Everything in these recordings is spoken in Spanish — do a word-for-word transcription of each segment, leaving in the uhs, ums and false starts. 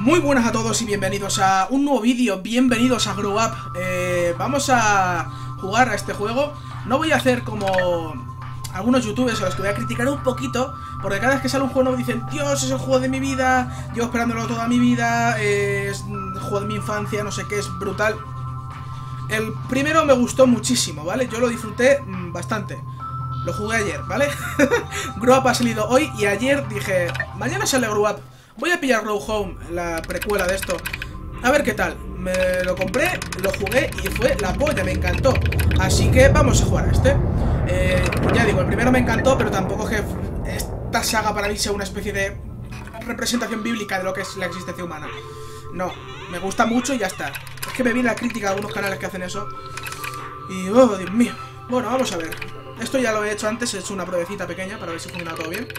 Muy buenas a todos y bienvenidos a un nuevo vídeo, bienvenidos a Grow Up. eh, Vamos a jugar a este juego. No voy a hacer como algunos youtubers a los que voy a criticar un poquito, porque cada vez que sale un juego nuevo dicen: Dios, es el juego de mi vida, llevo esperándolo toda mi vida, eh, es el juego de mi infancia, no sé qué, es brutal. El primero me gustó muchísimo, ¿vale? Yo lo disfruté mmm, bastante. Lo jugué ayer, ¿vale? Grow Up ha salido hoy y ayer dije: mañana sale Grow Up, voy a pillar Grow Home, la precuela de esto, a ver qué tal. Me lo compré, lo jugué y fue la polla, me encantó. Así que vamos a jugar a este. eh, Ya digo, el primero me encantó, pero tampoco que esta saga para mí sea una especie de representación bíblica de lo que es la existencia humana. No, me gusta mucho y ya está. Es que me vi la crítica de algunos canales que hacen eso y, oh, Dios mío. Bueno, vamos a ver. Esto ya lo he hecho antes, he hecho una pruebecita pequeña para ver si funciona todo bien.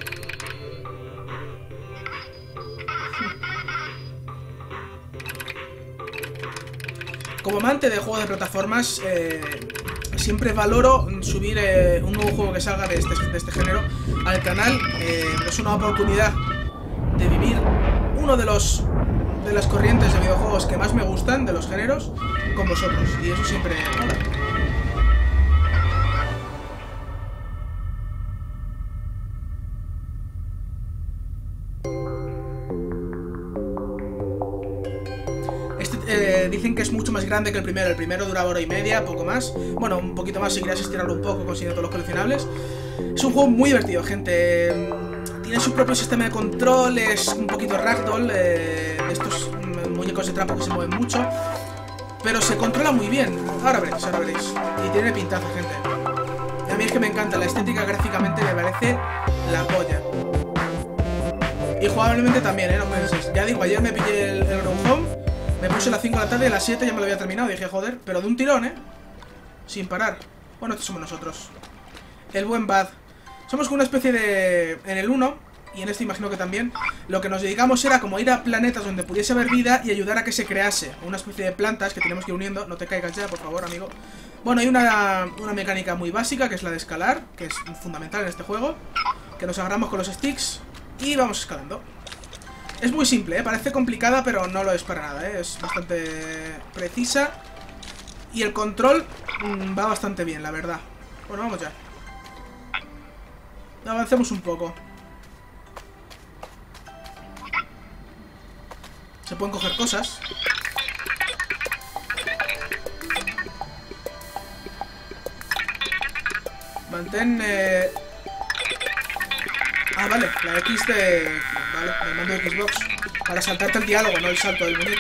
Como amante de juegos de plataformas, eh, siempre valoro subir eh, un nuevo juego que salga de este, de este género al canal. eh, Es una oportunidad de vivir uno de los de las corrientes de videojuegos que más me gustan, de los géneros, con vosotros. Y eso siempre mola. Eh, dicen que es mucho más grande que el primero. El primero duraba hora y media, poco más. Bueno, un poquito más si querías estirarlo un poco consiguiendo todos los coleccionables. Es un juego muy divertido, gente. Tiene su propio sistema de control, es un poquito ragdoll, eh, estos muñecos de trapo que se mueven mucho, pero se controla muy bien. Ahora veréis, ahora veréis. Y tiene pintaza, gente. Y a mí es que me encanta, la estética gráficamente me parece la polla. Y jugablemente también, eh, no penséis. Ya digo, ayer me pillé el, el Grow Home. Me puse a las cinco de la tarde y a las siete ya me lo había terminado. Dije, joder, pero de un tirón, ¿eh? Sin parar. Bueno, estos somos nosotros. El buen Bad. Somos como una especie de... En el uno, y en este imagino que también, lo que nos dedicamos era como ir a planetas donde pudiese haber vida y ayudar a que se crease una especie de plantas que tenemos que ir uniendo. No te caigas ya, por favor, amigo. Bueno, hay una, una mecánica muy básica, que es la de escalar, que es fundamental en este juego. Que nos agarramos con los sticks y vamos escalando. Es muy simple, ¿eh? Parece complicada, pero no lo es para nada, ¿eh? Es bastante precisa. Y el control mmm, va bastante bien, la verdad. Bueno, vamos ya. Avancemos un poco. Se pueden coger cosas. Mantén... Eh... Ah, vale, la X de... Vale, el mando de Xbox. Para saltarte el diálogo, no el salto del muñeco.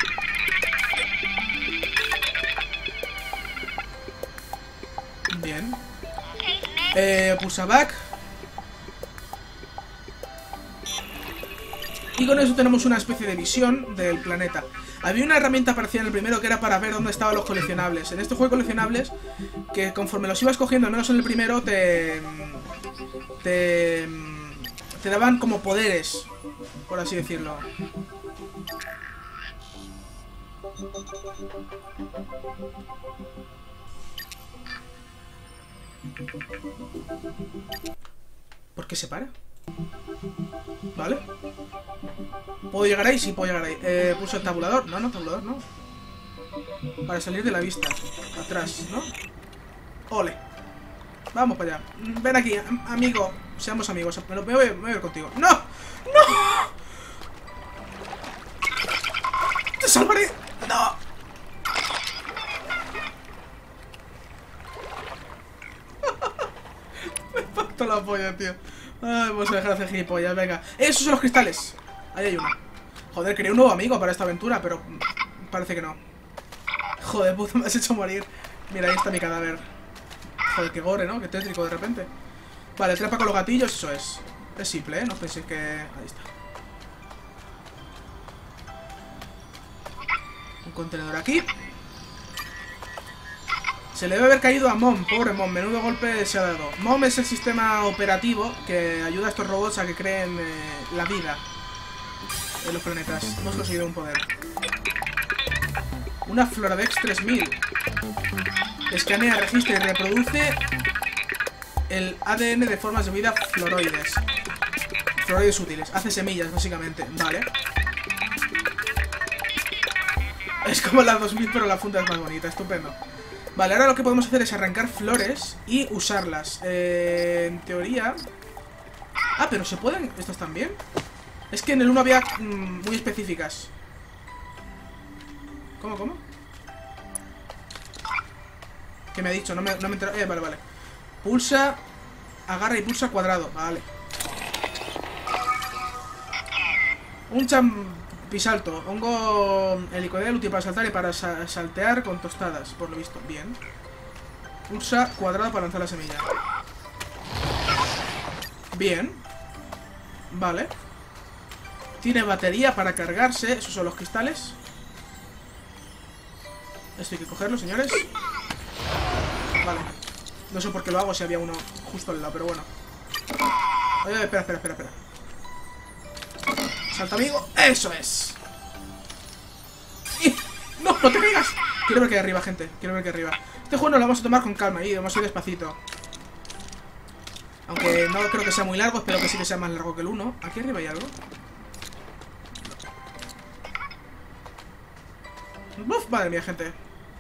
Bien. Eh, pulsa back. Y con eso tenemos una especie de visión del planeta. Había una herramienta parecida en el primero que era para ver dónde estaban los coleccionables. En este juego hay coleccionables que conforme los ibas cogiendo, al menos en el primero, te... Te... Te daban como poderes, por así decirlo. ¿Por qué se para? ¿Vale? ¿Puedo llegar ahí? Sí, puedo llegar ahí. Eh, pulso el tabulador. No, no, tabulador, no. Para salir de la vista. Atrás, ¿no? Ole. Vamos para allá. Ven aquí, amigo. Seamos amigos. Me, lo, me, voy, me voy a ir contigo. ¡No! ¡No! ¡Te salvaré! ¡No! Me parto la polla, tío. Ay, vamos a dejar de hacer gilipollas, venga. ¡Esos son los cristales! Ahí hay uno. Joder, quería un nuevo amigo para esta aventura, pero parece que no. Joder, puto, me has hecho morir. Mira, ahí está mi cadáver. Joder, qué gore, ¿no? Qué tétrico de repente. Vale, trepa con los gatillos, eso es. Es simple, ¿eh? No penséis que... Ahí está. Un contenedor aquí. Se le debe haber caído a Mom, pobre Mom, menudo golpe se ha dado. Mom es el sistema operativo que ayuda a estos robots a que creen eh, la vida en los planetas. Hemos conseguido un poder. Una Floradex tres mil. Escanea, registra y reproduce el A D N de formas de vida floroides. Floroides útiles. Hace semillas, básicamente. Vale. Es como la dos mil, pero la funda es más bonita. Estupendo. Vale, ahora lo que podemos hacer es arrancar flores y usarlas. Eh, en teoría... Ah, pero ¿se pueden? ¿Estas también? Es que en el uno había mmm, muy específicas. ¿Cómo, cómo? ¿Qué me ha dicho? No me, no me he enterado. Eh, vale, vale. Pulsa, agarra y pulsa cuadrado. Vale. Un champisalto. Hongo helicoidal útil para saltar y para sa saltear con tostadas. Por lo visto. Bien. Pulsa cuadrado para lanzar la semilla. Bien. Vale. Tiene batería para cargarse. Esos son los cristales. Esto hay que cogerlo, señores. Vale. No sé por qué lo hago si había uno justo al lado, pero bueno. Oye, espera, espera, espera, espera. Salta, amigo. ¡Eso es! ¡Y! ¡No, no te caigas! Quiero ver que hay arriba, gente. Quiero ver que hay arriba. Este juego nos lo vamos a tomar con calma y vamos a ir despacito. Aunque no creo que sea muy largo, espero que sí que sea más largo que el uno. ¿Aquí arriba hay algo? Uf, madre mía, gente.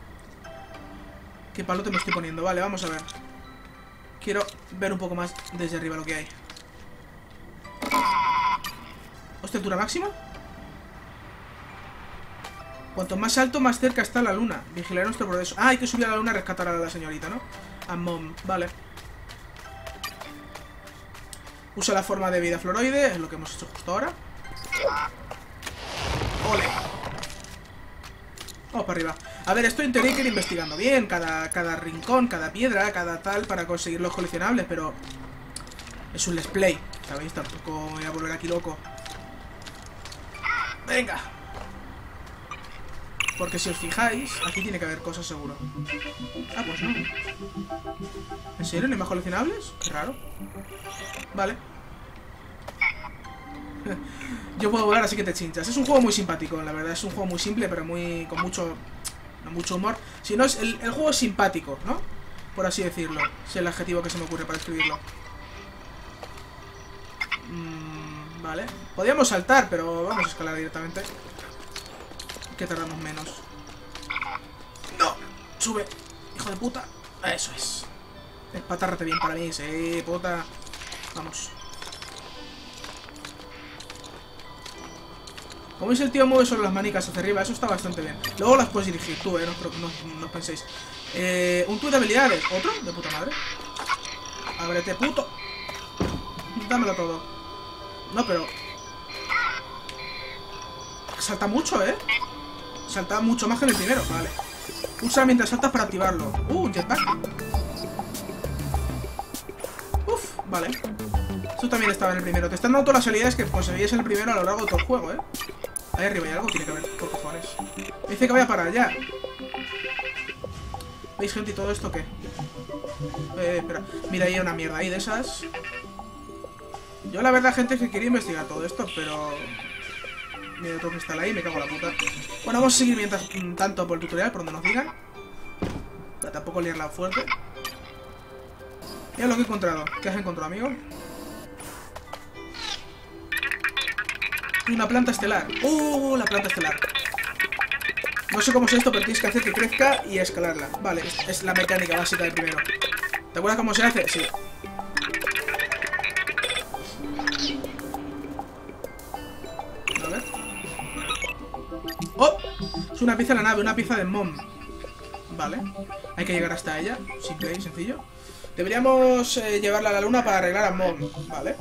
Qué palote me estoy poniendo. Vale, vamos a ver. Quiero ver un poco más desde arriba lo que hay. ¿Hostia, altura máxima? Cuanto más alto, más cerca está la luna. Vigilar nuestro progreso. Ah, hay que subir a la luna a rescatar a la señorita, ¿no? A Mom, vale. Usa la forma de vida floroide. Es lo que hemos hecho justo ahora. ¡Ole! Vamos para arriba. A ver, esto en teoría hay que ir investigando bien. Cada, cada rincón, cada piedra, cada tal, para conseguir los coleccionables, pero... es un let's play, ¿sabéis? Tampoco voy a volver aquí loco. Venga. Porque si os fijáis, aquí tiene que haber cosas seguro. Ah, pues no. ¿En serio? ¿No hay más coleccionables? Qué raro. Vale. Yo puedo volar, así que te chinchas. Es un juego muy simpático, la verdad. Es un juego muy simple, pero muy con mucho no, mucho humor. Si no, es el, el juego es simpático, ¿no? Por así decirlo. Es el adjetivo que se me ocurre para escribirlo. Mm, vale. Podríamos saltar, pero vamos a escalar directamente. Que tardamos menos. ¡No! ¡Sube! ¡Hijo de puta! Eso es. Espatárrate bien para mí. Sí, puta. Vamos. Como veis, el tío mueve solo las manicas hacia arriba. Eso está bastante bien. Luego las puedes dirigir tú, eh. No, no, no penséis. Eh, un tuit de habilidades. ¿Otro? De puta madre. Ábrete, puto. Dámelo todo. No, pero... salta mucho, ¿eh? Salta mucho más que en el primero. Vale. Pulsa mientras saltas para activarlo. Uh, un jetpack. Uf, vale. Esto también estaba en el primero. Te están dando todas las habilidades que conseguías en el primero a lo largo de todo el juego, ¿eh? Ahí arriba hay algo, tiene que haber, por cojones. Me dice que voy a parar ya. ¿Veis, gente? ¿Y todo esto qué? Eh, espera. Mira, ahí hay una mierda ahí de esas. Yo la verdad, gente, es que quería investigar todo esto, pero... mira, otro cristal ahí, me cago en la puta. Bueno, vamos a seguir mientras tanto por el tutorial, por donde nos digan. Para tampoco liarla fuerte. Mira lo que he encontrado. ¿Qué has encontrado, amigo? Una planta estelar. ¡Uh! La planta estelar. No sé cómo es esto, pero tienes que hacer que crezca y escalarla. Vale, es, es la mecánica básica del primero. ¿Te acuerdas cómo se hace? Sí. A ver. ¡Oh! Es una pieza de la nave, una pieza de Mom. Vale. Hay que llegar hasta ella. Simple y sencillo. Deberíamos eh, llevarla a la luna para arreglar a Mom. Vale.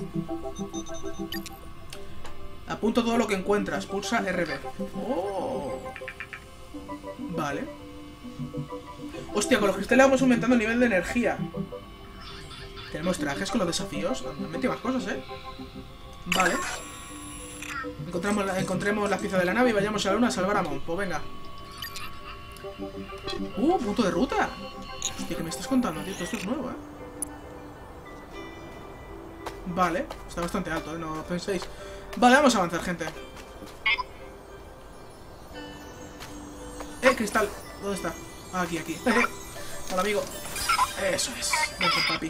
Apunto todo lo que encuentras. Pulsa R B. Oh. Vale. Hostia, con los cristales vamos aumentando el nivel de energía. Tenemos trajes con los desafíos. Me han metido más cosas, ¿eh? Vale. Encontramos la, encontremos la pieza de la nave y vayamos a la luna a salvar a Mom. Pues venga. Uh, punto de ruta. Hostia, ¿qué me estás contando, tío? Esto es nuevo, ¿eh? Vale. Está bastante alto, ¿eh? No penséis. Vale, vamos a avanzar, gente. Eh, cristal. ¿Dónde está? Ah, aquí, aquí. Hola, amigo. Eso es. Ven con papi.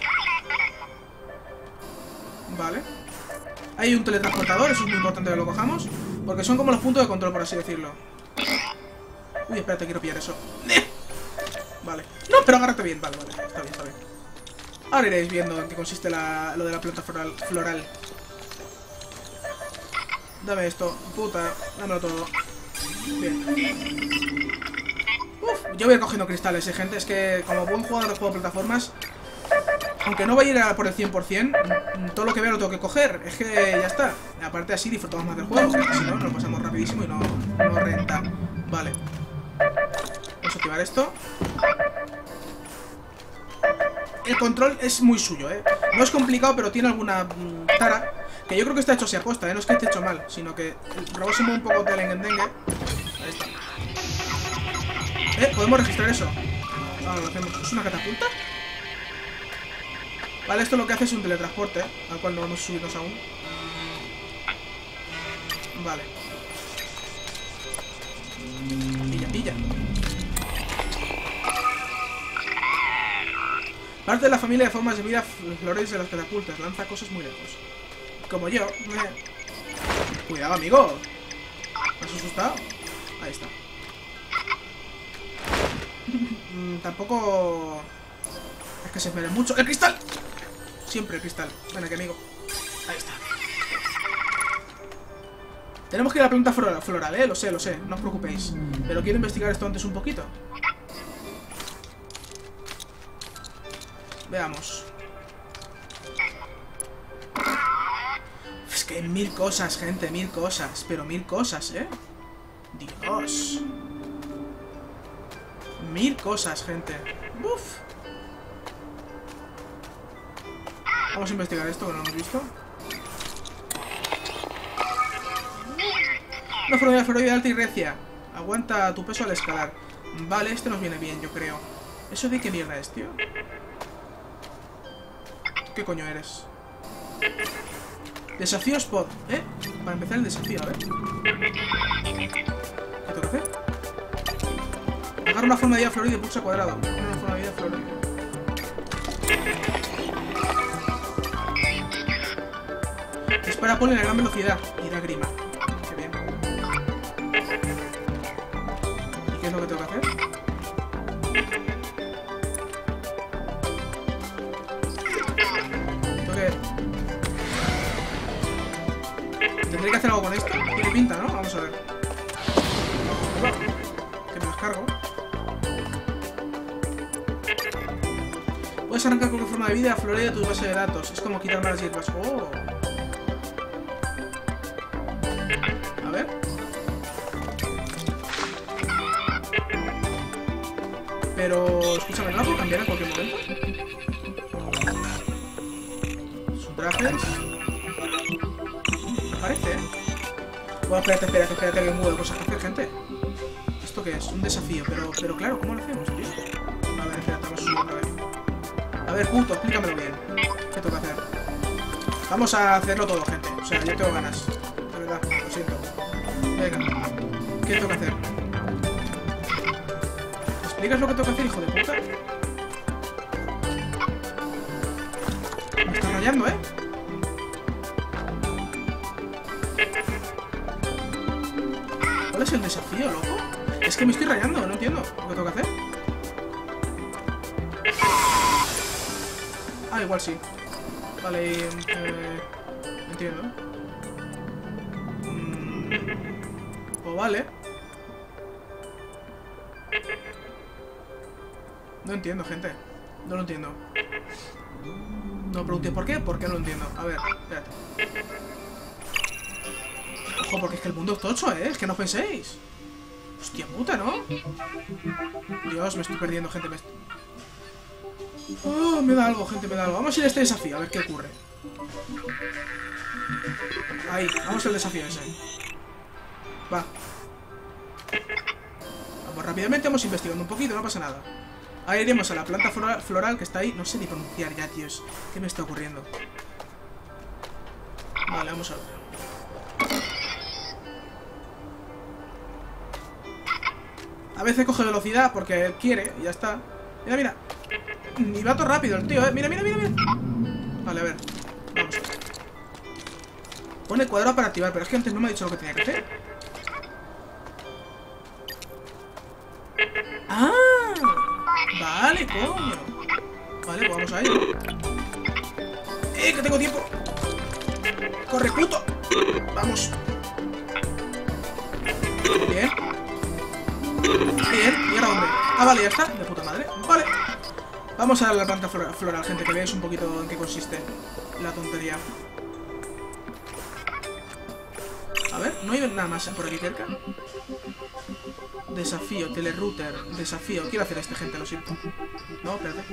Vale. Hay un teletransportador, eso es muy importante que lo cojamos. Porque son como los puntos de control, por así decirlo. Uy, espérate, quiero pillar eso. Vale. No, pero agárrate bien. Vale, vale. Está bien, está bien. Ahora iréis viendo en qué consiste la, lo de la planta floral, floral. Dame esto. Puta. Dámelo todo. Bien. Uf, yo voy a ir cogiendo cristales, eh, gente. Es que como buen jugador de juego de plataformas, aunque no vaya a ir a por el cien por cien, todo lo que veo lo tengo que coger. Es que ya está. Aparte así disfrutamos más del juego. Si no, nos lo pasamos rapidísimo y no, no renta. Vale. Vamos a activar esto. El control es muy suyo, ¿eh? No es complicado, pero tiene alguna mmm, tara. Que yo creo que está hecho así a posta, ¿eh? No es que esté hecho mal, sino que el robot se mueve un poco telengendengue. Ahí está. ¿Eh? ¿Podemos registrar eso? Ah, lo hacemos. ¿Es una catapulta? Vale, esto lo que hace es un teletransporte, ¿eh? Al cual no vamos a subirnos aún. Vale. Pilla, pilla. Parte de la familia de formas de vida flores de las catapultas. Lanza cosas muy lejos. Como yo. Me... Cuidado, amigo. ¿Me has asustado? Ahí está. Tampoco... Es que se espere mucho. ¡El cristal! Siempre el cristal. Ven aquí, amigo. Ahí está. Tenemos que ir a la planta floral, floral, ¿eh? Lo sé, lo sé. No os preocupéis. Pero quiero investigar esto antes un poquito. Veamos. Es que hay mil cosas, gente, mil cosas. Pero mil cosas, ¿eh? Dios. Mil cosas, gente. Uf. Vamos a investigar esto, que no lo hemos visto. Una floroida, floroida alta y recia. Aguanta tu peso al escalar. Vale, este nos viene bien, yo creo. ¿Eso de qué mierda es, tío? ¿Qué coño eres? Desafío spot, ¿eh? Para empezar el desafío, a ver. ¿Qué tengo que hacer? Agarra una forma de vida florida y pulsa cuadrado. Una forma de vida florida. Dispara polen a gran velocidad y da grima. Qué bien. ¿Y qué es lo que tengo que hacer? ¿Tendré que hacer algo con esto? Tiene pinta, ¿no? Vamos a ver. Que me las cargo. Puedes arrancar cualquier forma de vida florida de tu base de datos. Es como quitar malas hierbas. ¡Oh! A ver. Pero... Escúchame, ¿no la puedo cambiar en cualquier momento? Sus trajes... Parece, ¿eh? Bueno, espérate, espérate, espérate, que hay un huevo de cosas que hacer, gente. ¿Esto qué es? Un desafío, pero, pero claro, ¿cómo lo hacemos, tío? A ver, espérate, vamos a subir otra vez. A ver, puto, explícamelo bien. ¿Qué tengo que hacer? Vamos a hacerlo todo, gente. O sea, yo tengo ganas. De verdad, lo siento. Venga. ¿Qué tengo que hacer? ¿Me explicas lo que tengo que hacer, hijo de puta? Me está rayando, ¿eh? ¿Cuál es el desafío, loco? Es que me estoy rayando, no entiendo lo que tengo que hacer. Ah, igual sí. Vale, eh... entiendo. Mm, pues vale. No entiendo, gente. No lo entiendo. No pregunté por qué, ¿por qué no lo entiendo? A ver, espérate. Ojo, porque es que el mundo es tocho, ¿eh? Es que no penséis. Hostia puta, ¿no? Dios, me estoy perdiendo, gente. Me, est... oh, me da algo, gente, me da algo. Vamos a ir a este desafío, a ver qué ocurre. Ahí, vamos al desafío ese. Va. Vamos rápidamente, vamos investigando un poquito, no pasa nada. Ahí iremos a la planta floral, floral que está ahí. No sé ni pronunciar ya, tíos. ¿Qué me está ocurriendo? Vale, vamos a ver. A veces coge velocidad porque él quiere y ya está. Mira, mira. Y va todo rápido el tío, ¿eh? Mira, mira, mira, mira. Vale, a ver. Vamos. Pone cuadrado para activar, pero es que antes no me ha dicho lo que tenía que hacer. vale, coño. Vale, pues vamos a ello. ¡Eh, que tengo tiempo! ¡Corre, puto! Vamos. Bien. Bien, ¿y ahora dónde? Ah, vale, ya está, de puta madre. Vale. Vamos a la planta floral, gente, que veáis un poquito en qué consiste la tontería. A ver, no hay nada más por aquí cerca. Desafío, telerouter, desafío. Quiero hacer este, gente, lo siento. No, espérate.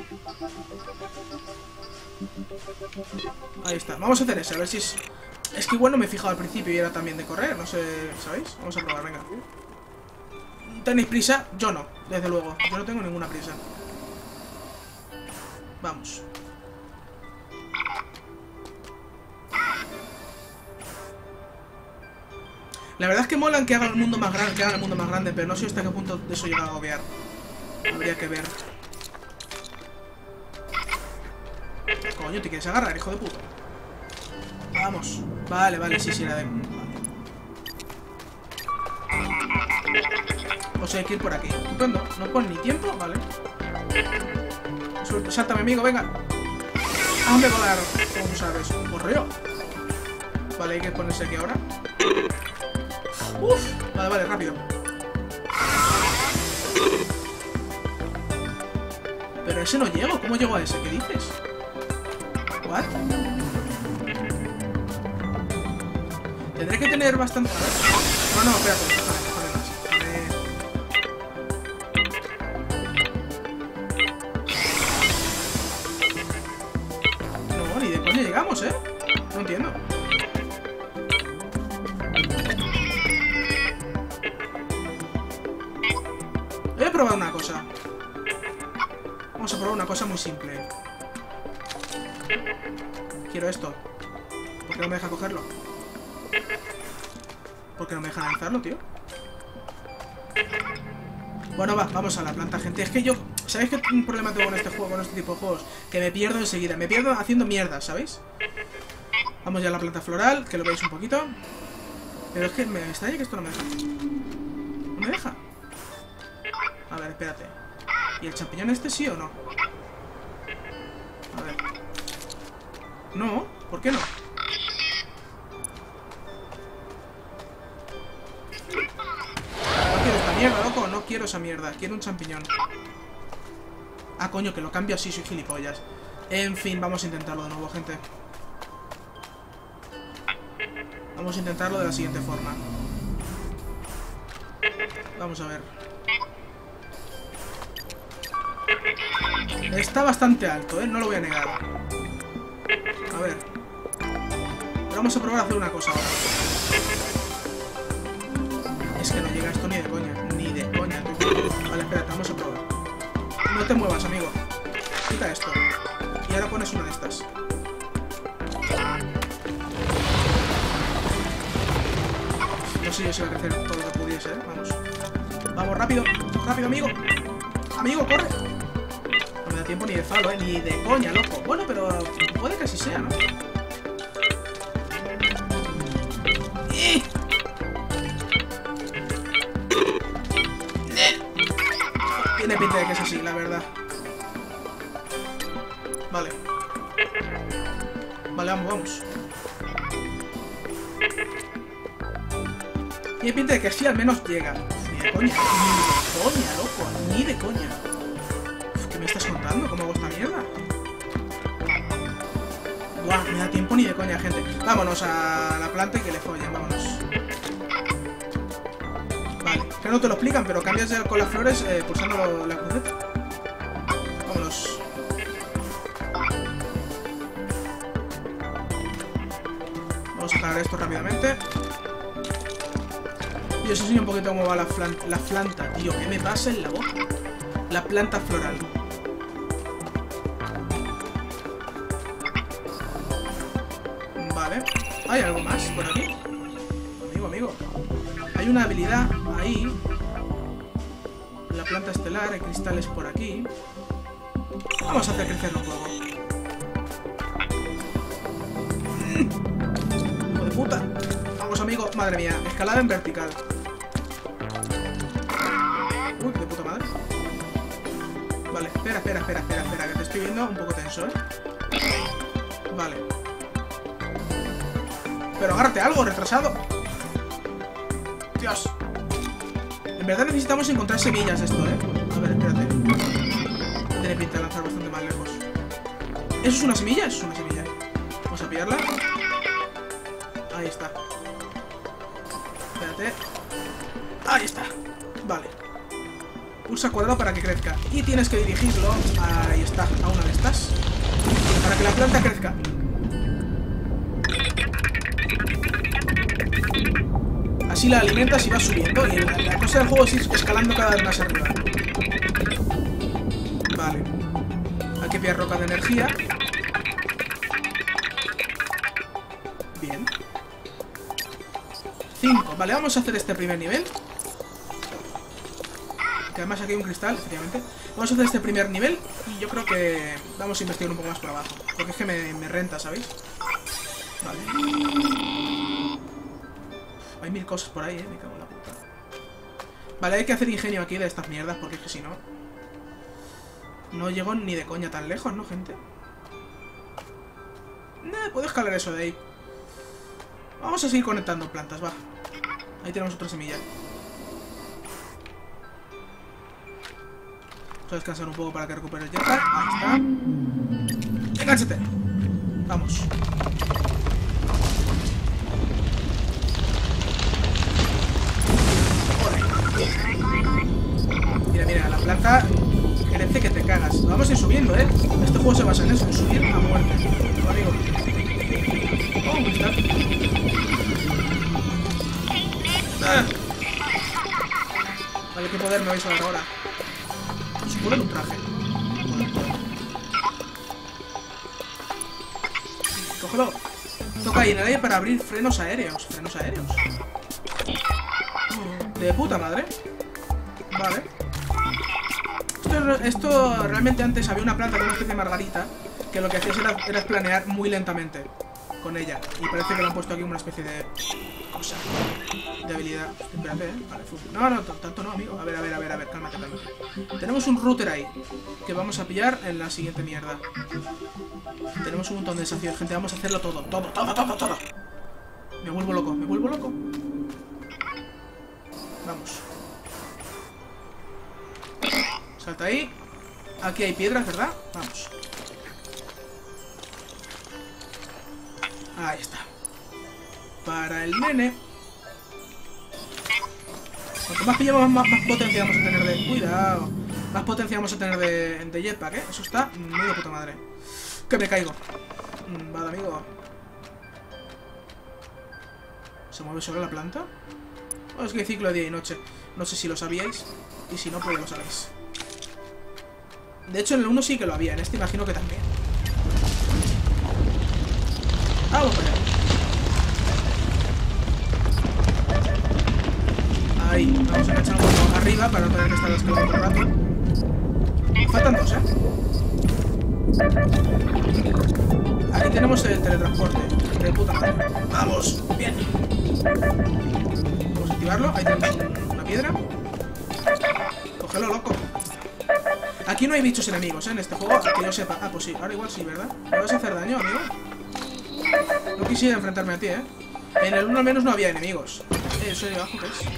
Ahí está, vamos a hacer ese, a ver si es... Es que igual no me he fijado al principio y era también de correr, no sé, ¿sabéis? Vamos a probar, venga. ¿Tenéis prisa? Yo no, desde luego. Yo no tengo ninguna prisa. Vamos. La verdad es que molan que hagan el mundo más grande, que hagan el mundo más grande, pero no sé hasta qué punto de eso llega a agobiar. Habría que ver. Coño, te quieres agarrar, hijo de puta. Vamos. Vale, vale, sí, sí, era de... Vale. O sea, hay que ir por aquí. Estupendo. No pon ni tiempo, vale. Suelta, sáltame, amigo, venga. Hazme volar. ¿Cómo sabes? Correo. Vale, hay que ponerse aquí ahora. Uf, vale, vale, rápido. Pero ese no llego, ¿cómo llego a ese? ¿Qué dices? ¿What? Tendré que tener bastante... No, no, espérate, déjame, déjame más. Déjame... No, ni de coña llegamos, ¿eh? No entiendo. Voy a probar una cosa. Vamos a probar una cosa muy simple. Quiero esto. ¿Por qué no me deja cogerlo? ¿Por qué no me deja lanzarlo, tío? Bueno, va, vamos a la planta, gente. Es que yo... ¿Sabéis qué problema tengo con este juego, con este tipo de juegos? Que me pierdo enseguida. Me pierdo haciendo mierda, ¿sabéis? Vamos ya a la planta floral, que lo veis un poquito. Pero es que me extraña que esto no me deja. ¿No me deja? A ver, espérate. ¿Y el champiñón este sí o no? A ver. No, ¿por qué no? No quiero esta mierda, loco. No quiero esa mierda. Quiero un champiñón. Ah, coño, que lo cambio así. Soy gilipollas. En fin, vamos a intentarlo de nuevo, gente. Vamos a intentarlo de la siguiente forma. Vamos a ver. Está bastante alto, ¿eh? No lo voy a negar. A ver. Pero vamos a probar a hacer una cosa ahora. Es que no llega esto ni de coña. Ni de coña, tú. Vale, espérate, vamos a probar. No te muevas, amigo. Quita esto. Y ahora pones una de estas. No sé yo si va a crecer todo lo que pudiese, ¿eh? Vamos. Vamos, rápido. Rápido, amigo. Amigo, corre. No me da tiempo ni de falo, ¿eh? Ni de coña, loco. Bueno, pero puede que así sea, ¿no? ¡Eh! Tiene pinta de que es así, la verdad. Vale. Vale, vamos, vamos. Tiene pinta de que así al menos llega. Ni de coña. Ni de coña, loco. Ni de coña. Uf, ¿qué me estás contando? ¿Cómo hago esta mierda? Buah, me da tiempo ni de coña, gente. Vámonos a la planta y que le follen, vámonos. Vale, que no te lo explican, pero cambias ya con las flores eh, pulsando la cruceta. Vámonos. Vamos a parar esto rápidamente. Y os enseño un poquito cómo va la, la planta, tío. ¿Qué me pasa en la boca? La planta floral. Vale. ¿Hay algo más por aquí? Amigo, amigo. Hay una habilidad ahí. La planta estelar, hay cristales por aquí. Vamos a hacer crecerlo un poco. ¡Hijo de puta! Vamos, amigo. Madre mía. Escalada en vertical. Uy, qué de puta madre. Vale, espera, espera, espera, espera, espera, que te estoy viendo un poco tenso, ¿eh? Vale. Pero agárrate algo, retrasado. Dios. En verdad necesitamos encontrar semillas de esto, ¿eh? A ver, espérate. Tiene pinta de lanzar bastante más lejos. ¿Eso es una semilla? Eso es una semilla. Vamos a pillarla. Ahí está. Espérate. Ahí está. Vale. Pulsa cuadrado para que crezca. Y tienes que dirigirlo. Ahí está, a una de estas. Para que la planta crezca. Así la alimentas y va subiendo. Y la, la cosa del juego es ir escalando cada vez más arriba. Vale. Hay que pillar roca de energía. Bien. cinco. Vale, vamos a hacer este primer nivel. Que además aquí hay un cristal, efectivamente. Vamos a hacer este primer nivel. Y yo creo que vamos a investigar un poco más por abajo. Porque es que me, me renta, ¿sabéis? Vale. Hay mil cosas por ahí, eh. Me cago en la puta. Vale, hay que hacer ingenio aquí de estas mierdas. Porque es que si no... No llego ni de coña tan lejos, ¿no, gente? Nah, puedo escalar eso de ahí. Vamos a seguir conectando plantas, va. Ahí tenemos otra semilla. Vamos a descansar un poco para que recupere el jetpack. Ahí está. ¡Engánchate! Vamos. Mira, mira, la planta crece que te cagas. Vamos a ir subiendo, ¿eh? Este juego se basa en eso, en subir a muerte. Lo digo. Oh, un cristal. ¡Ah! Vale, ¿qué poder me vais a dar ahora? Supone un traje. Cógelo. Toca ir en el aire para abrir frenos aéreos. Frenos aéreos. De puta madre. Vale. Esto, esto realmente antes había una planta con una especie de margarita que lo que hacías era, era planear muy lentamente con ella. Y parece que le han puesto aquí una especie de cosa de habilidad. Espérate, ¿eh? Vale, no, no, tanto no, amigo. A ver, a ver, a ver, a ver, cálmate, cálmate. Tenemos un router ahí que vamos a pillar en la siguiente mierda. Tenemos un montón de desafíos, gente. Vamos a hacerlo todo, todo, todo, todo, todo. Me vuelvo loco, me vuelvo loco. Vamos. Salta ahí. Aquí hay piedras, ¿verdad? Vamos. Ahí está. Para el nene. Cuanto más pillamos, más, más potencia vamos a tener de... Cuidado. Más potencia vamos a tener de, de jetpack, ¿eh? Eso está muy de puta madre. Que me caigo. Vale, amigo. ¿Se mueve sobre la planta? Oh, es que hay ciclo de día y noche. No sé si lo sabíais. Y si no, pues ya lo sabéis. De hecho, en el uno sí que lo había. En este imagino que también. Vamos para allá. Ahí. Vamos a echar un poco arriba para no tener que estar escalando todo el rato. Faltan dos, ¿eh? Aquí tenemos el teletransporte. De puta madre. ¡Vamos! Bien. Vamos a activarlo. Ahí tenemos una piedra. Cógelo, loco. Aquí no hay bichos enemigos, ¿eh? En este juego, que yo sepa. Ah, pues sí. Ahora igual sí, ¿verdad? ¿Me vas a hacer daño, amigo? No quisiera enfrentarme a ti, ¿eh? En el uno al menos no había enemigos. Eh, ¿eso de abajo qué es?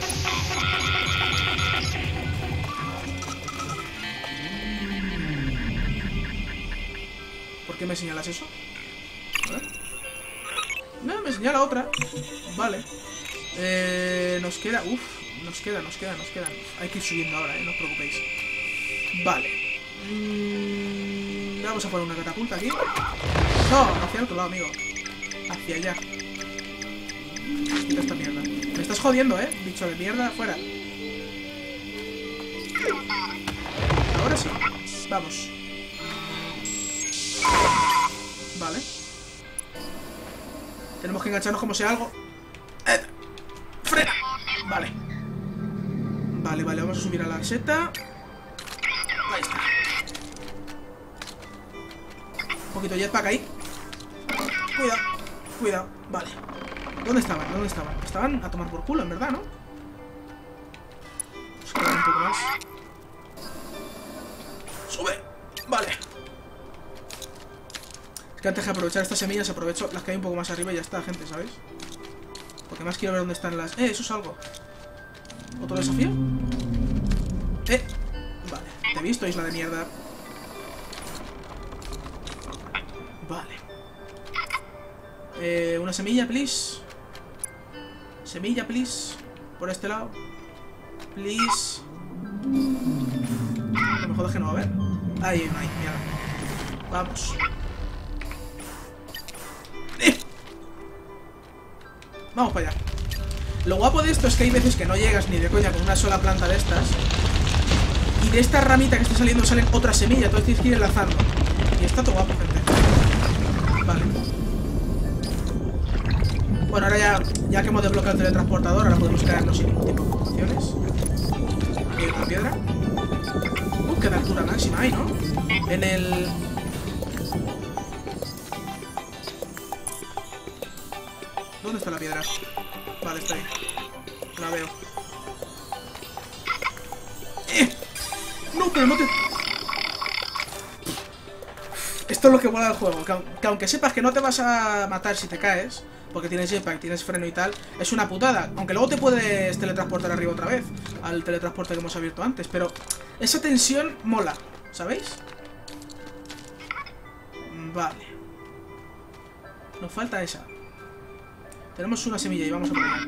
¿Por qué me señalas eso? A ver. No, me señala otra. Vale. Eh, nos queda... Uf, nos queda, nos queda, nos queda. Hay que ir subiendo ahora, ¿eh? No os preocupéis. Vale. Mm, vamos a poner una catapulta aquí. No, hacia el otro lado, amigo. Hacia allá. Quita esta mierda. Me estás jodiendo, ¿eh? Bicho de mierda, fuera. Ahora sí. Vamos. Vale. Tenemos que engancharnos como sea algo. ¡Eh! ¡Frena! Vale. Vale, vale, vamos a subir a la seta. Ahí está. Un poquito de jetpack ahí. Cuidado, cuidado. Vale. ¿Dónde estaban? ¿Dónde estaban? Estaban a tomar por culo, en verdad, ¿no? Vamos a quedar un poco más. ¡Sube! Vale. Es que antes de aprovechar estas semillas, aprovecho las que hay un poco más arriba y ya está, gente, ¿sabéis? Porque más quiero ver dónde están las... Eh, eso es algo. ¿Otro desafío? Eh. Vale. Te he visto, isla de mierda. Vale. Eh, una semilla, please. Semilla, please. Por este lado. Please. A lo mejor es que no va a ver. Ahí, ahí, mierda. Vamos. ¡Eh! Vamos para allá. Lo guapo de esto es que hay veces que no llegas ni de coña con una sola planta de estas. Y de esta ramita que está saliendo salen otras semillas. Entonces tienes que ir enlazando. Y está todo guapo, gente. Vale. Bueno, ahora ya, ya que hemos desbloqueado el teletransportador, ahora podemos caernos sin ningún tipo de complicaciones. Aquí hay una piedra. Uh, qué de altura máxima hay, ¿no? En el... ¿Dónde está la piedra? Vale, está ahí. La veo. ¡Eh! No, pero no te... Esto es lo que mola del juego. Que, que aunque sepas que no te vas a matar si te caes, porque tienes jetpack, tienes freno y tal, es una putada. Aunque luego te puedes teletransportar arriba otra vez, al teletransporte que hemos abierto antes. Pero esa tensión mola, ¿sabéis? Vale. Nos falta esa. Tenemos una semilla y vamos a por allá.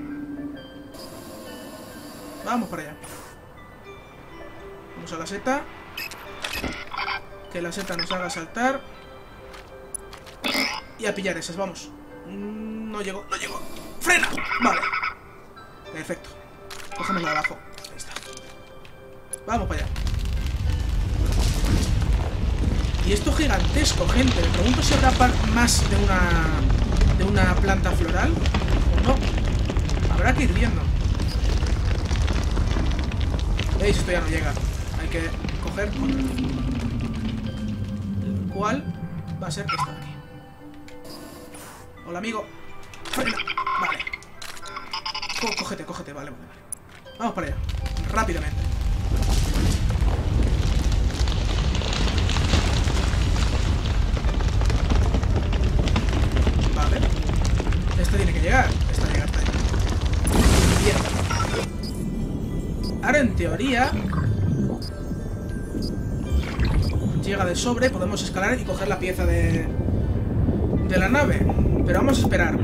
Vamos para allá. Vamos a la seta. Que la seta nos haga saltar. Y a pillar esas, vamos. No llego, no llego. ¡Frena! Vale. Perfecto. Cogémosla de abajo. Ahí está. Vamos para allá. Y esto es gigantesco, gente. Me pregunto si habrá más de una... de una planta floral o no. Habrá que ir viendo. ¿Veis? Esto ya no llega. Hay que coger otra. ¿Cuál va a ser esta de aquí? Hola, amigo. Frena. Vale. Co cógete, cógete. Vale, vale, vale. Vamos para allá. Rápidamente. Vale. Este tiene que llegar. Esta llega hasta ahí. Bien. Ahora, en teoría... llega de sobre, podemos escalar y coger la pieza de... de la nave. Pero vamos a esperar.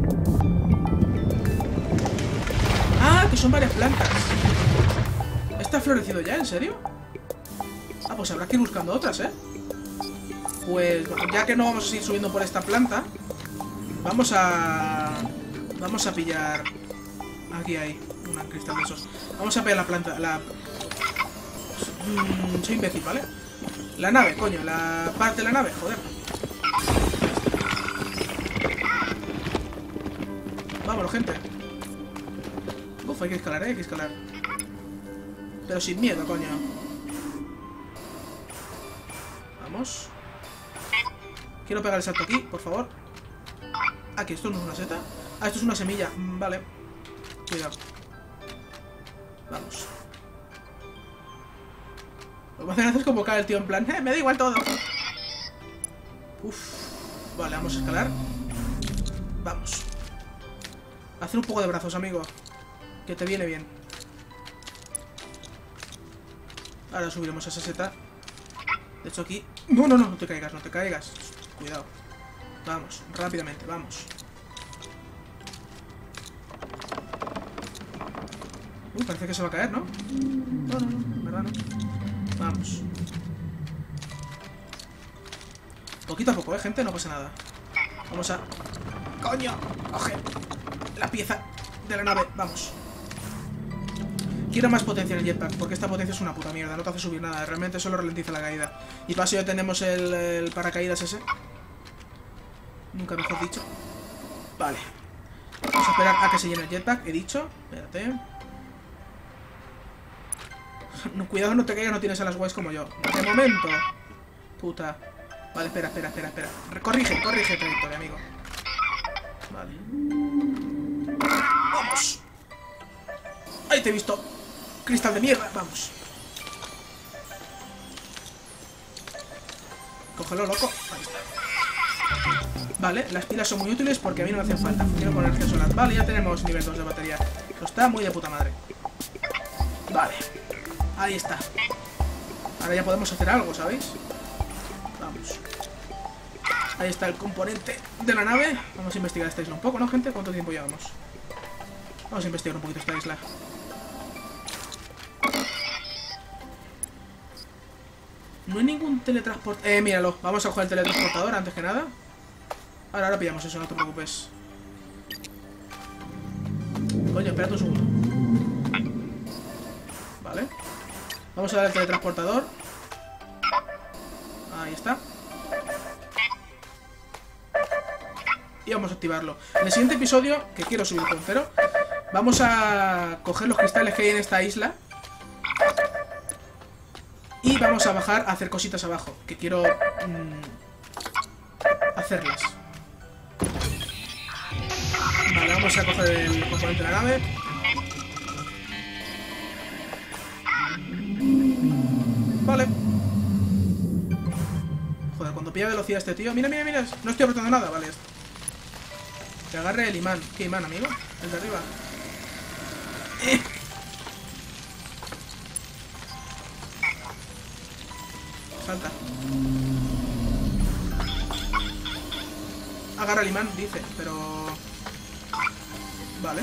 Ah, que son varias plantas. ¿Está florecido ya? ¿En serio? Ah, pues habrá que ir buscando otras, ¿eh? Pues ya que no vamos a seguir subiendo por esta planta, vamos a... vamos a pillar... Aquí hay un cristal de esos. Vamos a pillar la planta... la... Mm, soy imbécil, ¿vale? La nave, coño, la parte de la nave, joder. Vámonos, gente. Uf, hay que escalar, ¿eh? Hay que escalar. Pero sin miedo, coño. Vamos. Quiero pegar el salto aquí, por favor. Aquí, esto no es una seta. Ah, esto es una semilla. Vale. Cuidado. Vamos. Lo que me hace es como cae el tío en plan, eh, me da igual todo. Uf. Vale, vamos a escalar. Vamos. Hacer un poco de brazos, amigo. Que te viene bien. Ahora subiremos a esa seta. De hecho aquí... No, no, no, no te caigas, no te caigas. Cuidado. Vamos, rápidamente, vamos. Uy, parece que se va a caer, ¿no? No, no, no, en verdad no. Vamos. Poquito a poco, ¿eh, gente? No pasa nada. Vamos a... ¡Coño! ¡Coge! La pieza de la nave. Vamos. Quiero más potencia en el jetpack, porque esta potencia es una puta mierda. No te hace subir nada. Realmente solo ralentiza la caída. Y paso ya tenemos el, el paracaídas ese. Nunca mejor dicho. Vale. Vamos a esperar a que se llene el jetpack. He dicho. Espérate. No, cuidado, no te caigas, no tienes alas guays como yo. De momento. Puta. Vale, espera, espera, espera, espera. Corrige, corrige trayectoria, amigo. Vale. Vamos. Ahí te he visto. Cristal de mierda, vamos. cógelo, loco. Ahí está. Vale, las pilas son muy útiles porque a mí no me hacen falta. Funciono con energía solar. Vale, ya tenemos nivel dos de batería. Esto está muy de puta madre. Vale. Ahí está. Ahora ya podemos hacer algo, ¿sabéis? Vamos. Ahí está el componente de la nave. Vamos a investigar esta isla un poco, ¿no, gente? ¿Cuánto tiempo llevamos? Vamos a investigar un poquito esta isla. No hay ningún teletransportador. Eh, míralo. Vamos a coger el teletransportador antes que nada. Ahora, ahora pillamos eso, no te preocupes. Coño, espérate un segundo. Vale. Vamos a dar el teletransportador. Ahí está. Y vamos a activarlo. En el siguiente episodio, que quiero subir con cero, vamos a coger los cristales que hay en esta isla. Y vamos a bajar a hacer cositas abajo, que quiero mmm, hacerlas. Vale, vamos a coger el componente de la nave. Vale. Joder, cuando pilla velocidad este tío. Mira, mira, mira. No estoy apretando nada. Vale. Que agarre el imán. ¿Qué imán, amigo? El de arriba. Eh. Salta. Agarra el imán, dice, pero... Vale.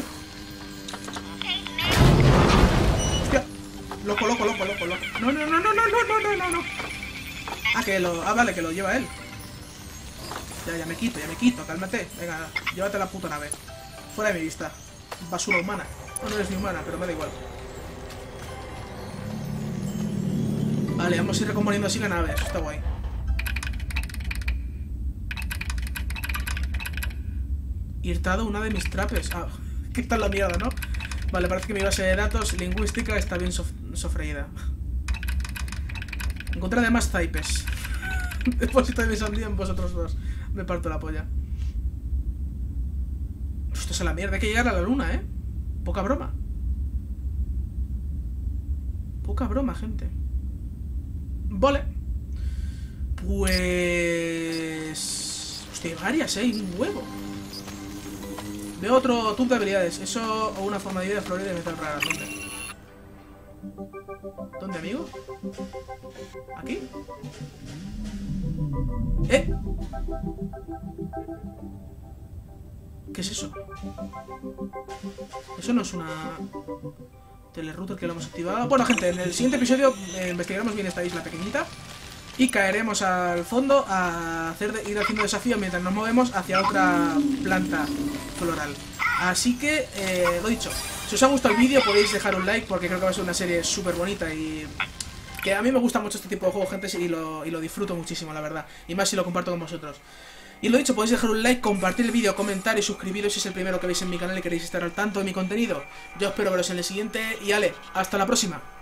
Hostia. Loco, loco, loco, loco, loco. No, no, no, no, no, no, no, no, no. Ah, que lo... Ah, vale, que lo lleva él. Ya, ya me quito, ya me quito, cálmate. Venga, llévate la puta nave. Fuera de mi vista. Basura humana. No, no eres ni humana, pero me da igual. Vale, vamos a ir recomponiendo así la nave. Eso está guay. Irtado, una de mis trapes. Ah, qué tal la mierda, ¿no? Vale, parece que mi base de datos lingüística está bien sof sofreída. Encontré además taipes. Depósito de mi sandía en vosotros dos. Me parto la polla. Esto es la mierda. Hay que llegar a la luna, ¿eh? Poca broma. Poca broma, gente. Vale. Pues... Hostia, hay varias, ¿eh? Hay un huevo. Veo otro tub de habilidades. Eso o una forma de vida florida y metal rara. ¿Dónde? ¿Dónde, amigo? ¿Aquí? ¿Eh? ¿Qué es eso? Eso no es una... telerouter que lo hemos activado. Bueno, gente, en el siguiente episodio eh, investigaremos bien esta isla pequeñita. Y caeremos al fondo a hacer de, ir haciendo desafíos mientras nos movemos hacia otra planta floral. Así que, eh, lo dicho, si os ha gustado el vídeo podéis dejar un like porque creo que va a ser una serie súper bonita y que a mí me gusta mucho este tipo de juegos, gente, y lo, y lo disfruto muchísimo, la verdad. Y más si lo comparto con vosotros. Y lo dicho, podéis dejar un like, compartir el vídeo, comentar y suscribiros si es el primero que veis en mi canal y queréis estar al tanto de mi contenido. Yo espero veros en el siguiente y ale, hasta la próxima.